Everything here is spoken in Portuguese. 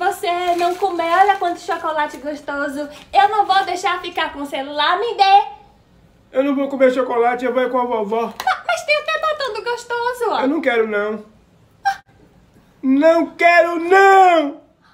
você não comer, olha quanto chocolate gostoso. Eu não vou deixar ficar com o celular, me dê. Eu não vou comer chocolate, eu vou com a vovó. Mas tem o teta todo gostoso, ó. Eu não quero, não. Não quero, não!